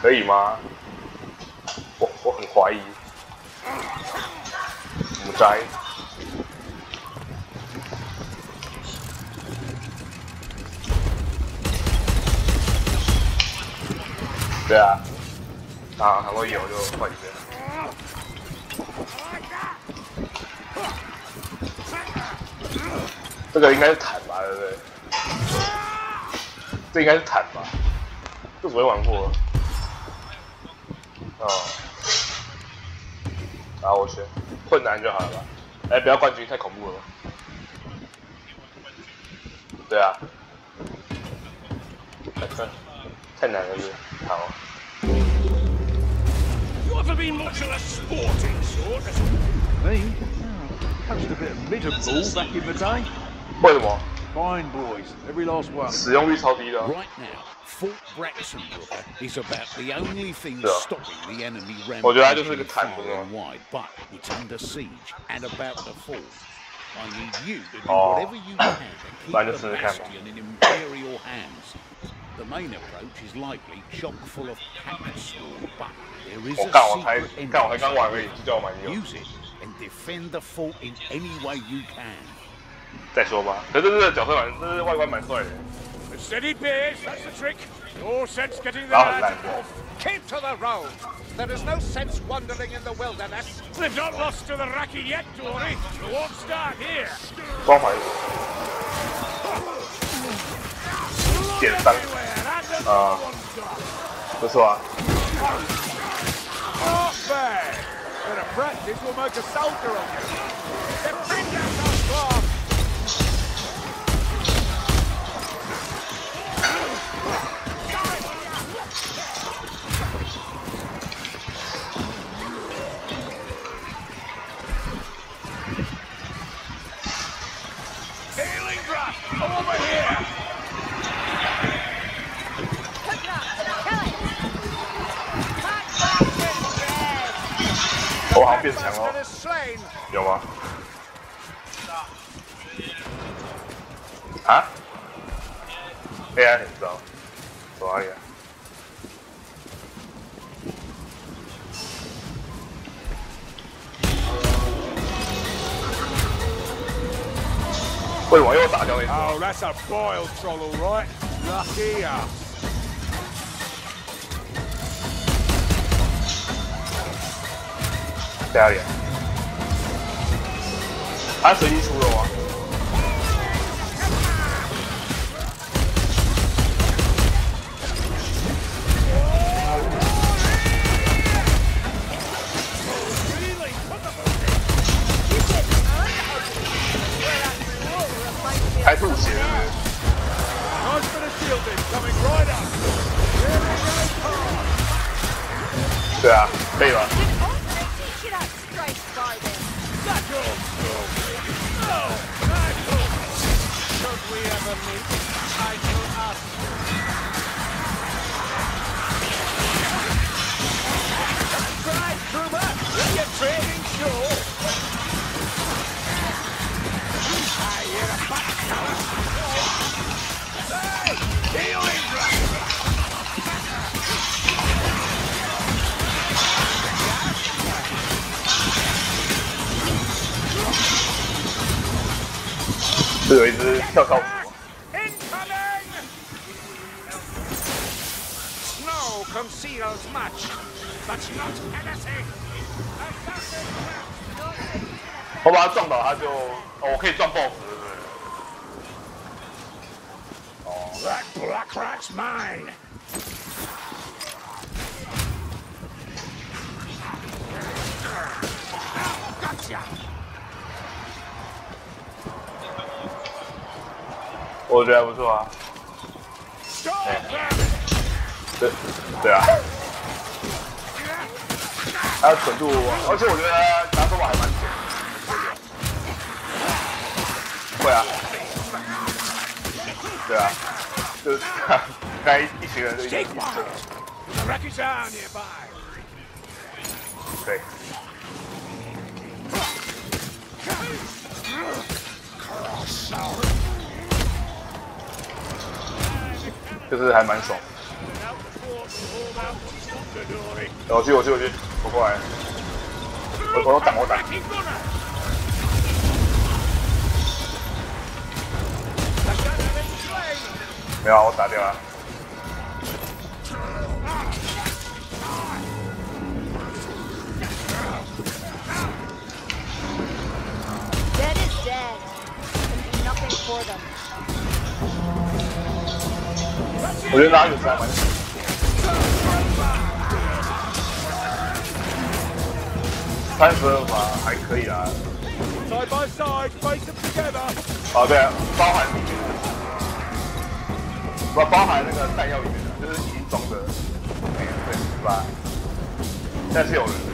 可以吗？我很怀疑。母斋。对啊，啊，很会游就快一点。这个应该是坦吧，对不对？这应该是坦吧？这昨天玩过。哦。然后我选困难就好了吧？哎，不要冠军，太恐怖了。对啊。太难了，是好。 You ever been much of a sporting sort? Me? Coached a bit of mid ball back in the day. 为什么？ Fine boys, every last one. 使用率超低的。 Right now, Fort Braxenbrooker is about the only thing stopping the enemy rampaging far and wide, but it's under siege and about to fall. I need you to do whatever you can to keep the bastion in Imperial hands. The main approach is likely chock full of packet swarm, but there is a secret entrance. Use it and defend the fort in any way you can. 再说吧，可是这个角色这外观蛮帅的。 Steady pace, that's the trick. No sense getting the lad off. Keep to the road. There is no sense wandering in the wilderness. They've not lost to the Raki yet, Dory. It won't start here. 光环。减伤。啊，不错啊。 Not bad. Bit of practice will make a soldier of you. Defend yourself, Claw. Healing drop! Over here! 我好像变强了。有吗？啊 ？AI 很糟，走哪里啊？为什么又打掉一只？ Oh, that's a boiled troll, all right. Lucky us. 在哪里啊？他随机出肉啊！还吐血。对啊，可以吧？ 这有一只跳跳鼠。 Snow conceals much, but not anything. 我把它撞倒，它就我可以撞 BOSS， 对不对？哦 That black rat's mine. Gotcha. 我觉得还不错啊。对啊。还有纯度，而且我觉得拿手把还蛮准的。会啊。对啊。就是该一群人就一起射。对。就是还蛮爽。 我去，我过来，我挡。没有，我打掉了。 Dead is dead. Can do nothing for them. 我觉得拿有3枚。32码还可以啦。 Side by side, face them together. 哦，对啊，包含里面的，不包含那个弹药里面的，就是已经装的。对，18。现在是有人的。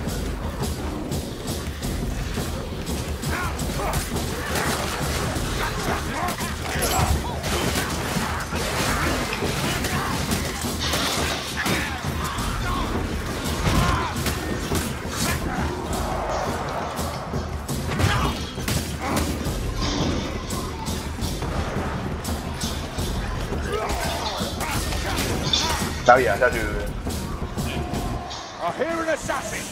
哪里啊？下去是不是 I hear an assassin.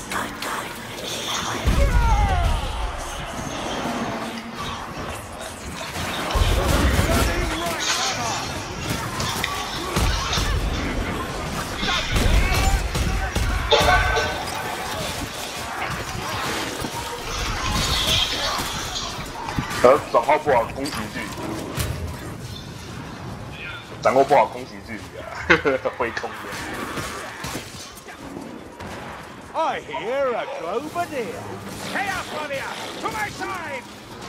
转化不好攻击距离，掌握不好攻击距离啊，挥空的。 I hear a Grenadier. Chaos Warrior, to my side!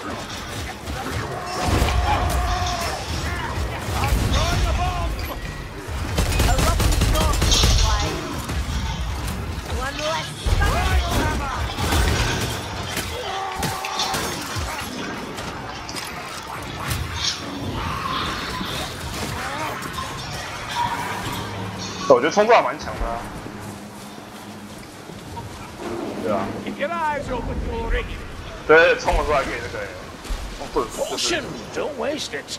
I'm throwing a bomb! A rocky storm is wide. One less Right hammer! 我觉得冲撞蛮强的啊。对啊。 Keep your eyes open, Glory. 对，冲了出来可以那个冲盾。 Caution! Don't waste it.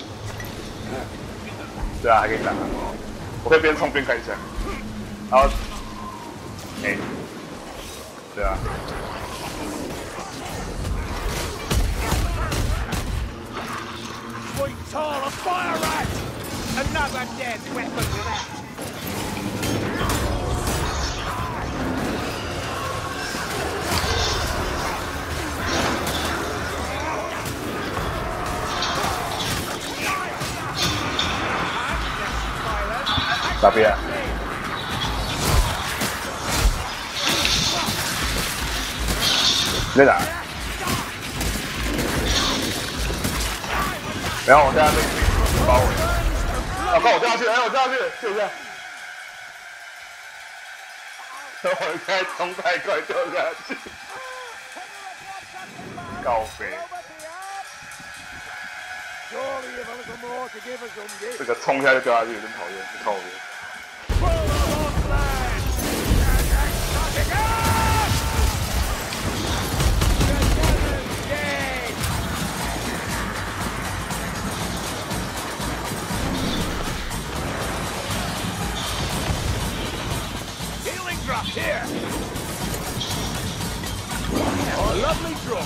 对啊，还可以打。我可以边冲边开枪。然后，对啊。 Sweet tall, a fire rat! Another dead weapon rat! 哪边？在哪？然后我掉下去，把我，啊，把我掉下去，我掉下去，救一下。我现在冲太快掉下去，高飞。这个冲下去掉下去有点讨厌，不讨厌。 Here! Oh, a lovely drop!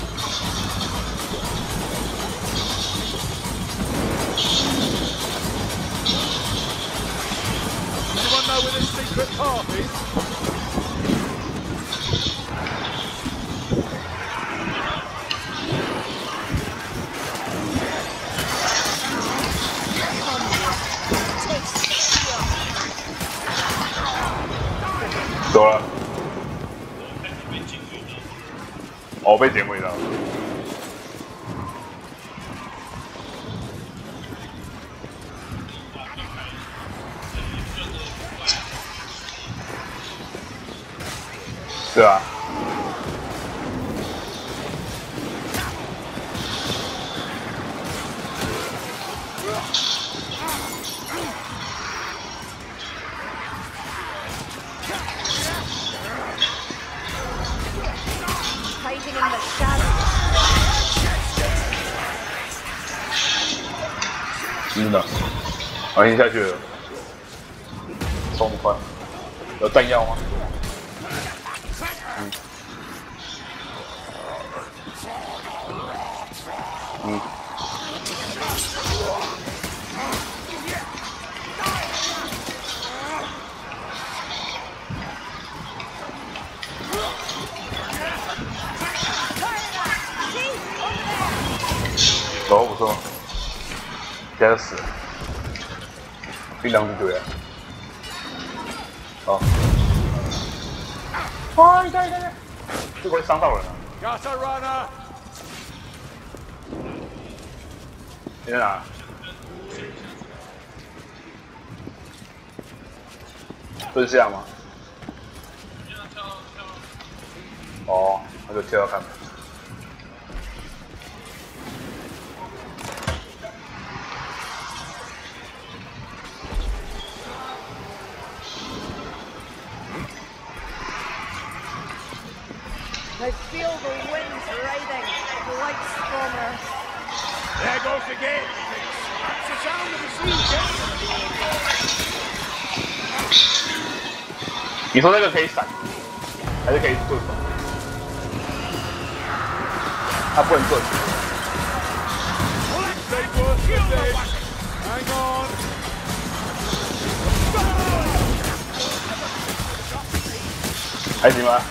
Anyone know where this secret path is? Go 了。哦，被点回到了。对啊。 Hiding in the shadows. 真的，我已经下去了。 冲不快，有弹药吗？哦，不错，现在死了，力量不对啊。好，啊，一个，这个会伤到人啊。 Got a runner. 你在哪？蹲下吗？哦，那就跳跳看。 I feel the winds riding like stormer. There goes the gate. That's the sound of the sea. 你说那个可以闪，还是可以盾？它不能盾。 Hang on. 还行吗？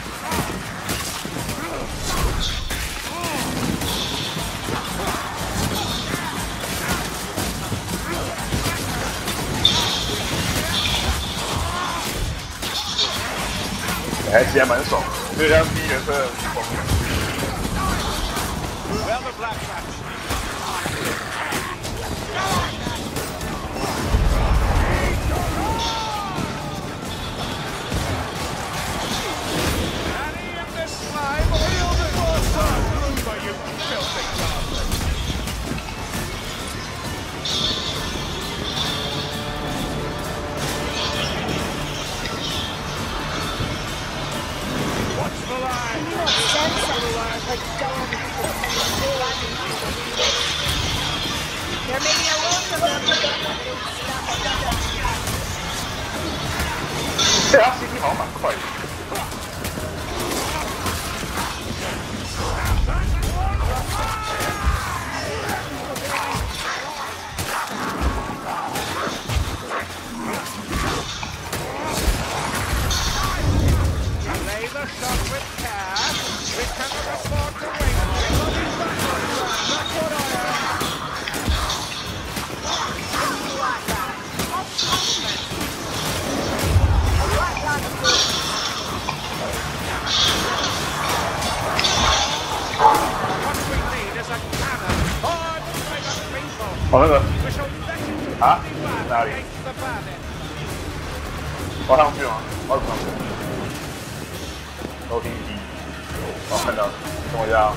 还其实还蛮爽的，就像第一人称的风。 Well, the black match. Any of this slime or you'll be forced to Rumba, you filthy bastard. Watch the line. You don't sense it like dogs. There may be a lot of them, but it's not. 对啊 ，CP 好像蛮快的。 Play the shot with care. We cannot afford to wait. That's what I am. What we need is a cannon. Hard by the people. 哦，那个 We shall let it 啊， be 哪里？ against the bandit. 挖上去吗？挖不上去。楼梯低。哦，看到了，等我一下啊。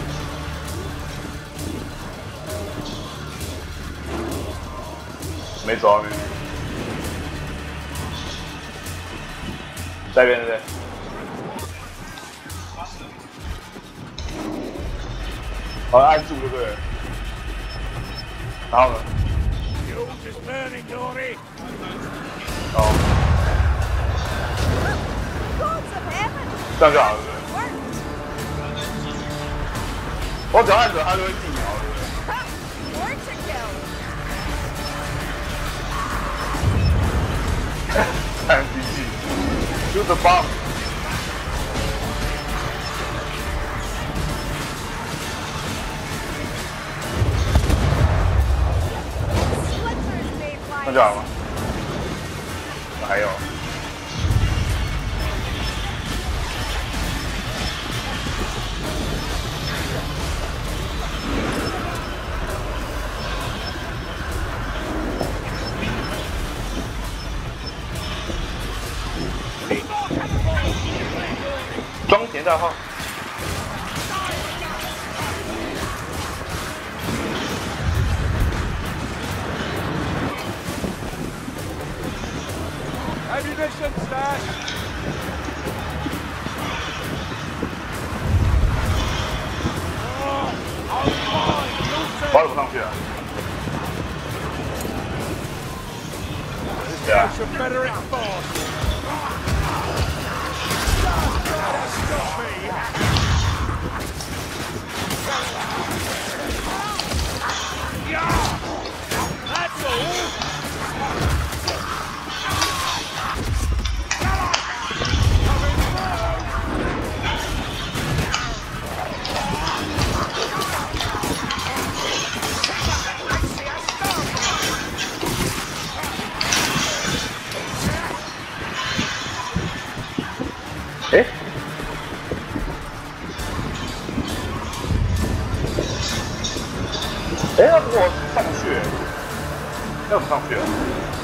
没走啊，没。在这边，对不对？好，按住就对了。然后呢？ Yours is burning, Dory. 哦， Gods of heaven! 这样就好了，对不对？ Worked! 我只要按着它就会地秒，对不对？ Ha! More to kill! 看机器 ，shoot the bomb。 Splinters may fly. 那就好了。还有。装填大号。 Ammunition stash. 滑怎么上去啊？ 对啊。 Should better it fast. Stop me. Yeah. That's all. 哎，哎，那我上去，要怎么上去啊？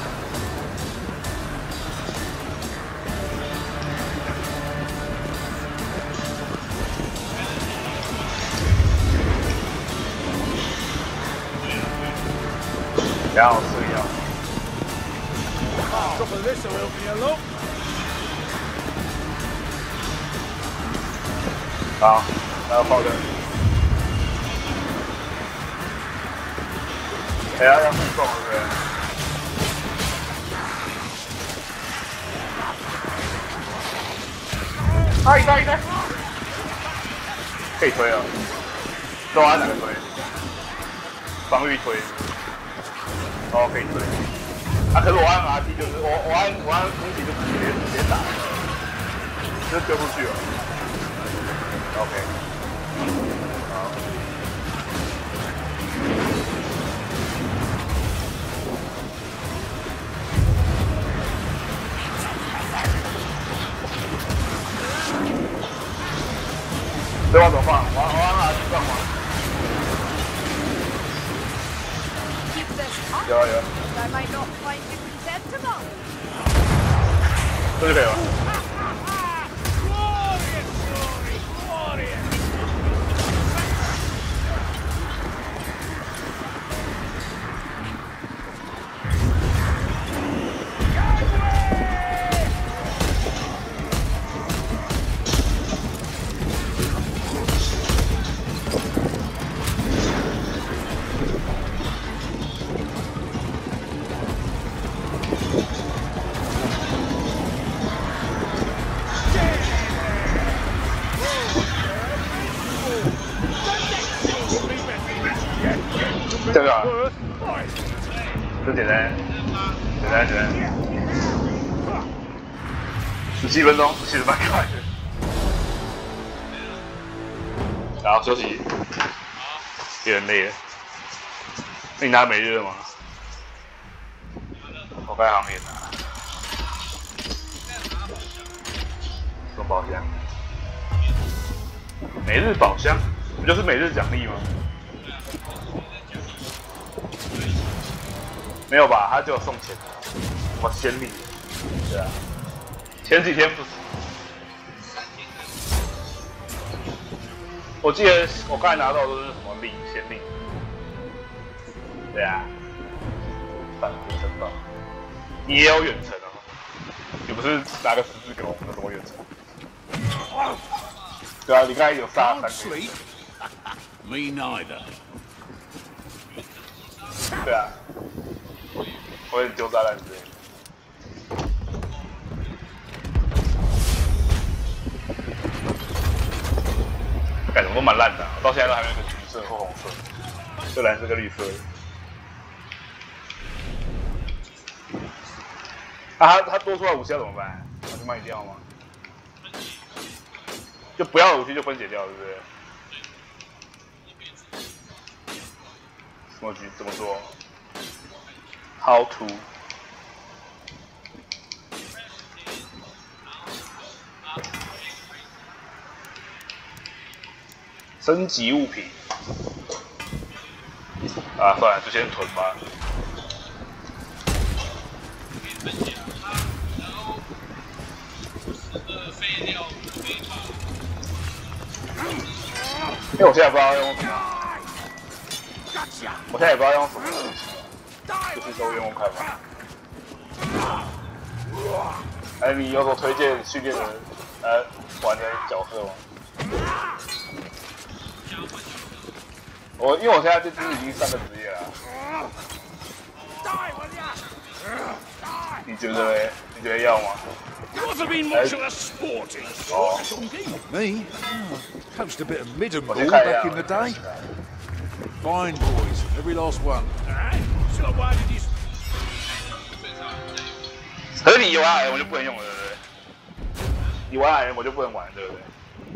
然后是一样。 Top of this will open you look. 好，还有炮的。哎呀，要互动对不对？啊，一个，可以推了。都按哪个推？防御推。哦，可以推。啊，可是我按 RT 就是我按攻击就直接打，就丢出去了。OK。好。对方怎么放？我按 RT 放吗？有。 I might not find you presentable. 这就可以了。这个，这简单，17分钟，其实蛮快的。然后休息，有点累了。那你拿每日了吗？我该行业拿。送宝箱，每日宝箱，不就是每日奖励吗？没有吧？他只有送钱，什么先例？对啊，前几天不是，我记得我刚才拿到的都是什么令先令？对啊，反正真的，你也有远程啊？你不是拿个十字给我，那什么远程？对啊，你刚才有杀3个。 Me neither. 对啊。我有点丢炸弹之类的。感觉都蛮烂的、啊，到现在都还没有个橘色或红色，就蓝色跟绿色。啊，他多出来武器要怎么办？把它卖掉吗？就不要武器就分解掉，对不对？怎么做 ？How to？ 升级物品啊，算了，就先囤吧。因为我现在不知道用什么，我现在也不知道用什么，就是都用看吧。哎，你有所推荐训练的玩的角色吗？因为我现在这只已经3个职业了。 你觉得嘞？你觉得要吗？ Never been much of a sporting sort of game. Me? Coached a bit of midden ball back in the day. Fine boys, every last one. So why did you? 可是你有矮人我就不能用了，对不对？你玩矮人我就不能玩，对不对？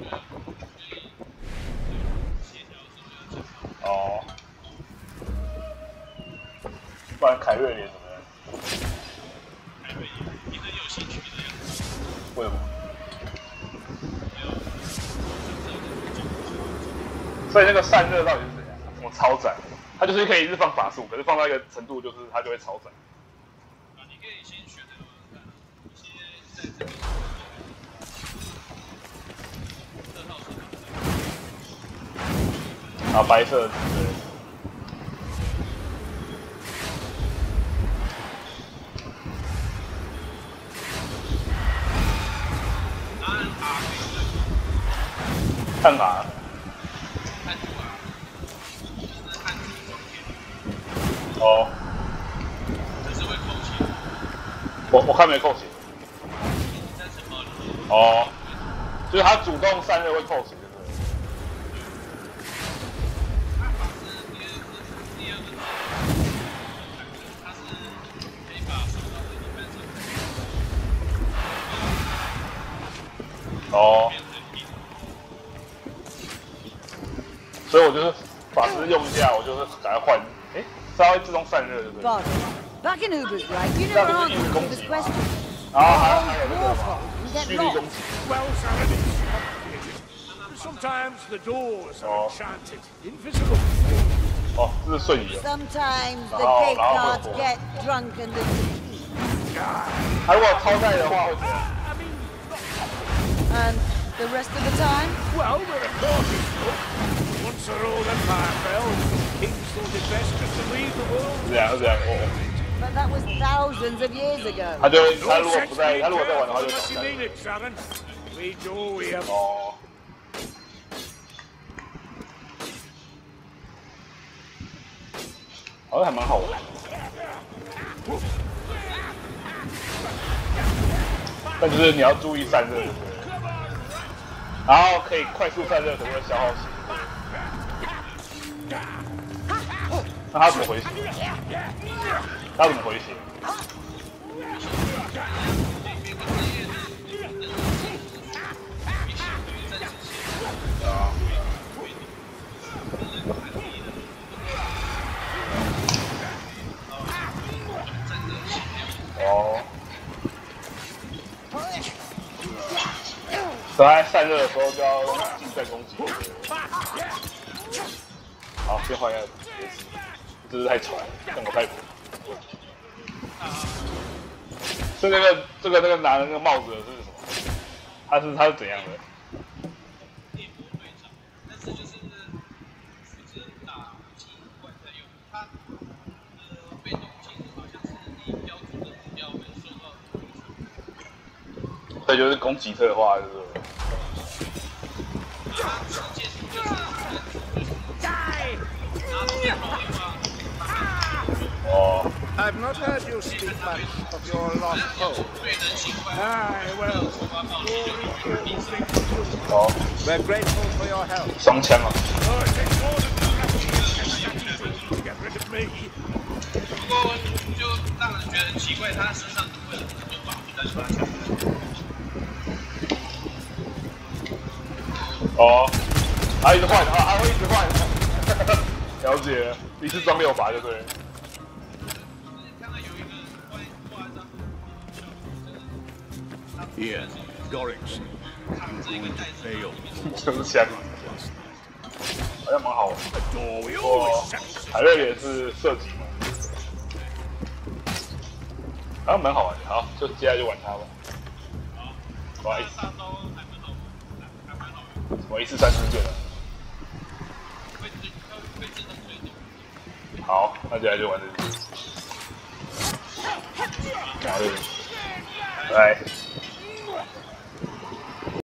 哦，不然凯瑞莲怎么样？为什么？所以那个散热到底是怎样？什么超载？它就是可以一直放法术，可是放到一个程度，就是它就会超载。 你可以先选那个一些在这里这套车。 啊，白色的，对。看法。哦。 这是会扣血。 我看没扣血。哦。就是他主动散热会扣血，对不对？哦。所以我就是法师用一下，我就是赶快换。哎，稍微自动散热，对不对？ Back in Uber's right. You never answered Uber's question. 然后还有那个 You get 蓄力攻 lost. 击。 Well, Saladin, sometimes the doors are enchanted, invisible. 哦，这是瞬移的。 Sometimes the gate guards get drunk and the 他如果超载的话会怎样？ and the rest of the time? Well, we're a cautious folk. Once our old empire fell, kings thought it best just to leave the world. 是这样，是这样。哦。 But that was thousands of years ago. 他如果不在，他如果在玩的话就 Unless you mean it, Saladin. We do, we have. 哦。好像还蛮好玩的。但就是你要注意散热，对不对？然后可以快速散热，可能会消耗血。那他怎么回血？他怎么回血？哦。等他散热的时候就要近战攻击。好，先换一下，这是太丑了，让我太。所以那个拿的那个帽子的是什么？他是怎样的？ 猎魔队长，但是就是打击怪在用它被动技术好像是你标注的目标会受到攻击。 对，就是攻击特化，就是。哦。 I've not heard you speak much of your lost home. Aye, well. 哦。 We're grateful for your help. 双枪啊。 Oh, it takes more than to get rid of me. 不过就让人觉得很奇怪，他身上为了这么保护，但是他抢。 哦，他一直换，还会一直换。了解，一次装6把就对了。 Ian, Gorrickson, you're going to fail. 就是枪，好像蛮好玩。 The door we 哦 always set. 海瑞也是射击嘛，好像蛮好玩的。好，就接下来就玩它吧。哇，我一次3支箭了。好，那接下来就玩这个。好，来。